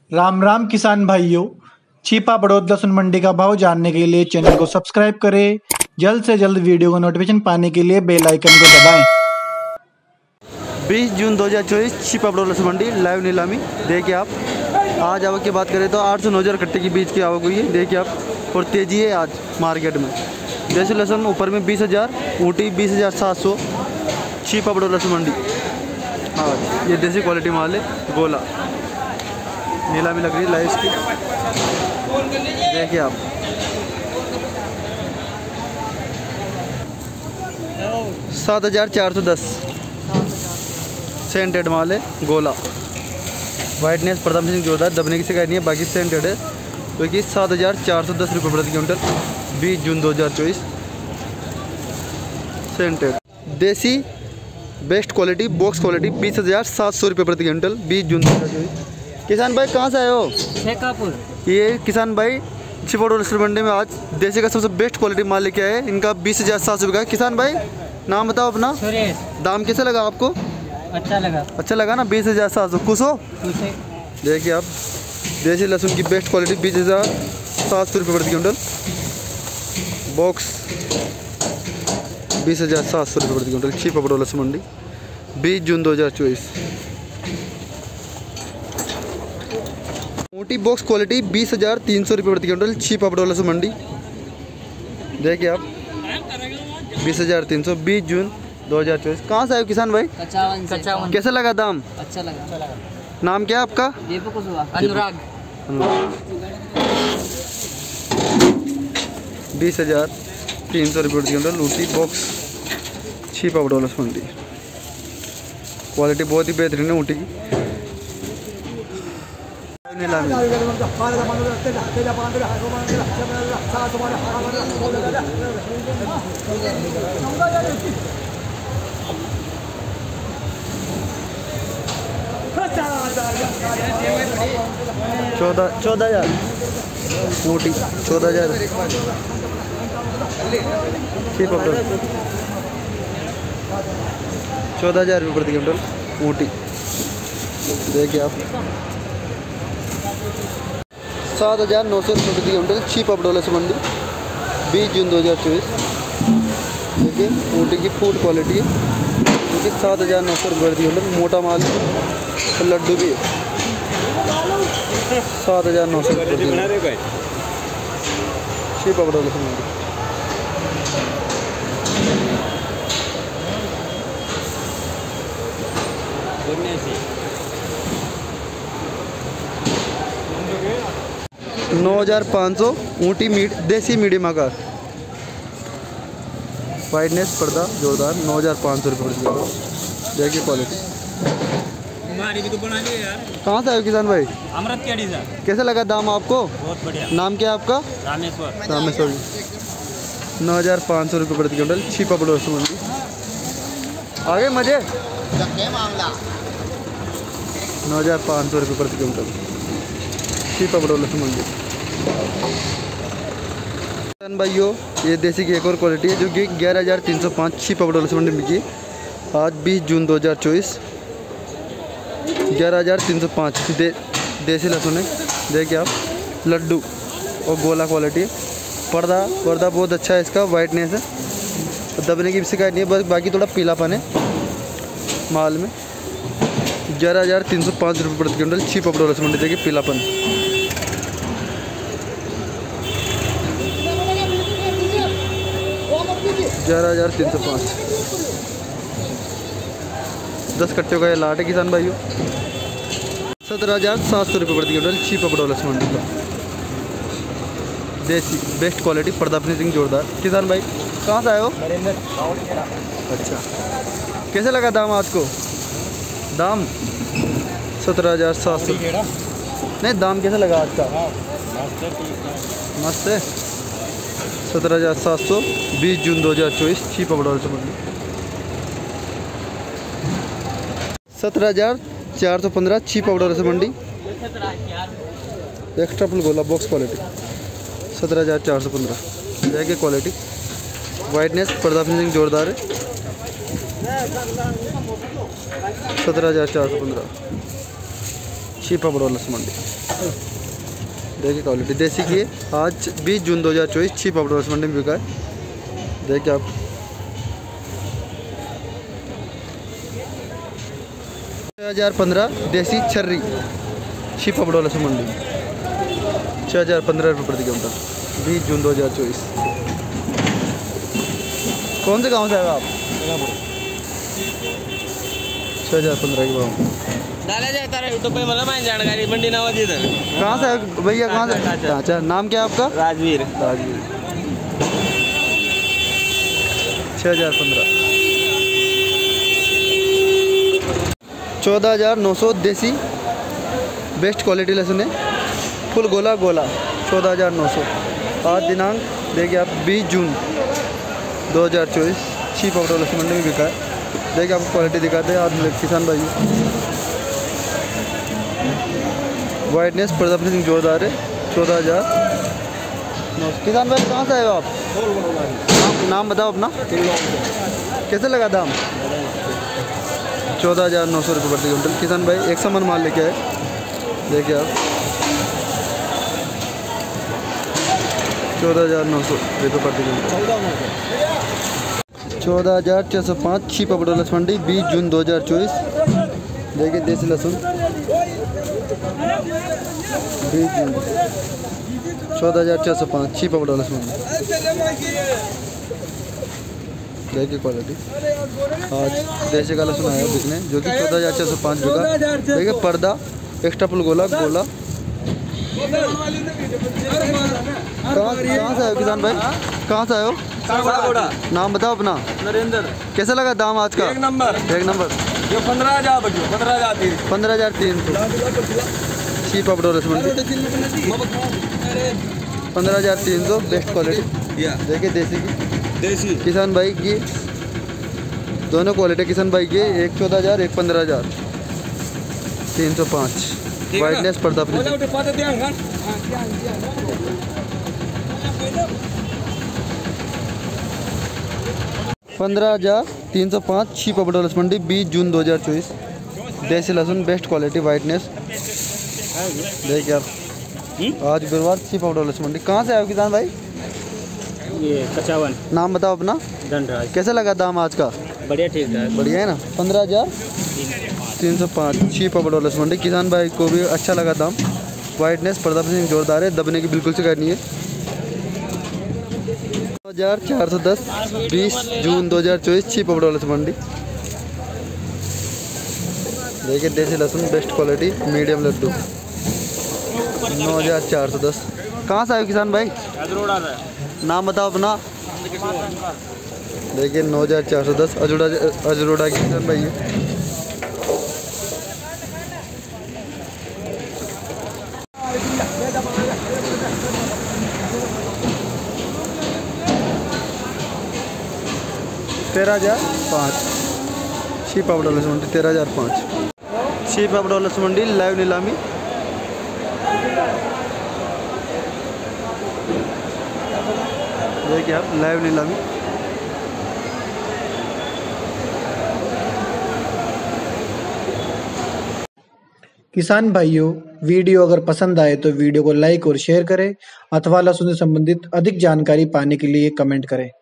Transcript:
राम राम किसान भाइयों। छिपा बड़ौद लहसुन मंडी का भाव जानने के लिए चैनल को सब्सक्राइब करें। जल्द से जल्द वीडियो को नोटिफिकेशन पाने के लिए बेल आइकन को दबाएं। 20 जून 2024 छिपा बड़ौद लहसुन मंडी लाइव नीलामी। देखिए आप, आज आवक की बात करें तो 800 9 हज़ार कट्टे की बीज की आवक हुई है। देखिए आप, और तेज़ी है आज मार्केट में। जैसे लहसुन ऊपर में 20,000, ऊटी 20,700। छिपा बड़ौद लहसुन मंडी आज ये देसी क्वालिटी माल है। गोला नीलामी लग रही है लाइव की। देखिए आप, $7,410 सेंटेड माल है। गोला वाइटनेस प्रथम सिंह जोरदार, दबने की शिकायत नहीं है, बाकी सेंटेड है। तो कि 7,410 रुपये प्रति क्विंटल 20 जून 2024 सेंटेड। देसी बेस्ट क्वालिटी बॉक्स क्वालिटी 20,700 रुपये प्रति क्विंटल 20 जून 2024। किसान भाई कहाँ से आए हो? शेखापुर। ये किसान भाई छिपा बड़ौद लहसुन मंडी में आज देसी का सबसे बेस्ट क्वालिटी माल लेके आए। इनका 20,700 रुपये का। किसान भाई नाम बताओ अपना। सुरेश। दाम कैसे लगा आपको? अच्छा लगा ना। 20,700 खुश हो? देखिए आप, देसी लहसुन की बेस्ट क्वालिटी 20,700 रुपये प्रति क्विंटल बॉक्स 20,700 रुपये प्रति क्विंटल छिपा बड़ौद लहसुन मंडी 20 जून 2024। मोटी बॉक्स क्वालिटी 20,300 रुपये प्रति क्विंटल छिपा बड़ौद लहसुन मंडी। देखिए आप, 20,300 20 जून 2024। कहाँ से आए हो किसान भाई? कच्चावन। कैसे लगा दाम? अच्छा लगा। नाम क्या है आपका? दीपक कुशवाहा। अनुराग। 20,300 रुपये प्रति क्विंटल ऊटी बॉक्स छिपा बड़ौद लहसुन मंडी। क्वालिटी बहुत ही बेहतरीन है ऊटी की। नीलामी 14,000 ऊटी 14,000 छिपा बड़ौद 14,000 रुपये प्रति क्विंटल ऊटी। देखिए आप, 7,900 रुपये प्रति क्विंटल छिपा बड़ौद लहसुन मंडी 20 जून 2024। देखिए ऊटी की फूड क्वालिटी है, क्योंकि 7,900 रुपये प्रति क्विंटल मोटा माल है। लड्डू भी है 7,900 रुपये प्रति क्विंटल छिपा बड़ौद लहसुन मंडी। $9,500 ऊटी देसी मीडियम आकार वाइटनेस पर्दा जोरदार 9,500 रुपये प्रति क्विंटल। देखिए क्वालिटी। कहाँ से आए किसान भाई? अमृतखेड़ी से। कैसे लगा दाम आपको? बहुत बढ़िया। नाम क्या है आपका? रामेश्वर जी। 9,500 रुपये प्रति क्विंटल छिपा बड़ौद लहसुन मंडी। आगे मजे 9,500 रुपये प्रति क्विंटल छिपा बड़ौद लहसुन मंडी। भाइयों, ये देसी की एक और क्वालिटी है जो कि 11,305 छिपा बड़ौद लहसुन मंडी में बिकी आज 20 जून 2024। 11,305 देसी लहसुन है। देखिए आप, लड्डू और गोला क्वालिटी है। पर्दा बहुत अच्छा है इसका, वाइटनेस है, दबने की भी शिकायत नहीं है, बस बाकी थोड़ा पीलापन है माल में। 11,305 रुपये प्रति क्विंटल छिपा बड़ौद लहसुन मंडी। देखिए पीलापन। 11,305 10 कट्टों का ये लाट है किसान भाइयों। 17,700 रुपये प्रति क्विंटल छिपा बड़ौद लहसुन मंडी का देसी बेस्ट क्वालिटी पर्दा फिनिशिंग जोरदार। किसान भाई कहाँ से आए हो? अच्छा, कैसे लगा दाम आपको? दाम 17,700। नहीं, दाम कैसे लगा आज का? मस्त है। 17,700 20 जून 2024 छिपा बड़ौद लहसुन मंडी। 17,415 छिपा बड़ौद लहसुन मंडी। एक्स्ट्रा फुल गोला बॉक्स क्वालिटी 17,415। देखिए क्वालिटी, वाइटनेस पर्दा फिनिशिंग जोरदार है। 17,415 छिपा बड़ौदा लहसुन मंडी। देखिए क्वालिटी देसी की है। आज 20 जून 2024 छिपा बड़ौदा लहसुन मंडी में बिका है। देखिए आप 6015 देसी छर्री छिपा बड़ौदा लहसुन मंडी 6015 रुपये प्रति क्विंटल 20 जून 2024। कौन से गांव से आए आप? 6015 के भाव। डाला जाता है तो कोई मतलब जानकारी मंडी ना होती इधर। कहाँ से आए भैया? कहाँ से? अच्छा, नाम क्या है आपका? राजवीर। राजवीर। 6015 14,900 देसी बेस्ट क्वालिटी लहसुन है। फुल गोला 14,900। आज दिनांक देखिए आप 20 जून 2024 छिपा बड़ौदा लहसुन मंडी में बिका है। देखिए आपको क्वालिटी दिखाते हैं। आज किसान भाई वाइटनेस प्रताप सिंह जोरदार है 14,000। किसान भाई कहाँ से आए हो आप? नाम बताओ अपना। कैसे लगा दाम? 14,900 रुपये प्रति क्विंटल। किसान भाई 100 मन माल लेके आए। देखिए आप 14,900 रुपये प्रति क्विंटल। 14,605 छिपा बड़ौदा लहसुन मंडी 20 जून 2024। देखिए देसी लहसुन 20 जून 14,605 छिपा बड़ौदा लहसुन मंडी। देखिए क्वालिटी आज देसी का लहसुन आया बिकने जो कि 14,605 बिका। देखिए पर्दा एक्स्ट्रा फुल गोला। कहाँ से आए हो किसान भाई? कहाँ से आए हो? नाम बताओ अपना। नरेंद्र। कैसा लगा दाम आज का? एक नंबर। एक नंबर। जो 15,300 छिपा बड़ौदा लहसुन मंडी 15,300 बेस्ट क्वालिटी। देखिए देसी की किसान भाई की दोनों क्वालिटी किसान भाई की, एक 14,000 एक 15,000 305 वाइटनेस प्रताप 15,305 छिपा बड़ौदा लहसुन मंडी 20 जून 2024। देसी लहसुन बेस्ट क्वालिटी वाइटनेस। देखिए आप आज गुरुवार छिपा बड़ौदा लहसुन मंडी। कहाँ से आए हो किसान भाई? ये 55। नाम बताओ अपना। धनराज। कैसा लगा दाम आज का? बढ़िया ठीक है। बढ़िया है ना। 15,305 छिपा बड़ौदा लहसुन मंडी। किसान भाई को भी अच्छा लगा दाम। वाइटनेस प्रताप सिंह जोरदार है, दबने की बिल्कुल शिकायत नहीं है। 1410 20 जून 2024 छिपा बड़ौदा लहसुन मंडी। देखिए देसी लहसुन बेस्ट क्वालिटी मीडियम लड्डू 9,410। कहाँ से आए किसान भाई? नाम बताओ अपना। देखिए 9,410 अजरोड़ा की किसान भाई है। छिपा बड़ौदा लहसुन मंडी 13,005 छिपा बड़ौदा लहसुन मंडी लाइव नीलामी। देखिए आप लाइव नीलामी। किसान भाइयों, वीडियो अगर पसंद आए तो वीडियो को लाइक और शेयर करें अथवा लहसुन से संबंधित अधिक जानकारी पाने के लिए कमेंट करें।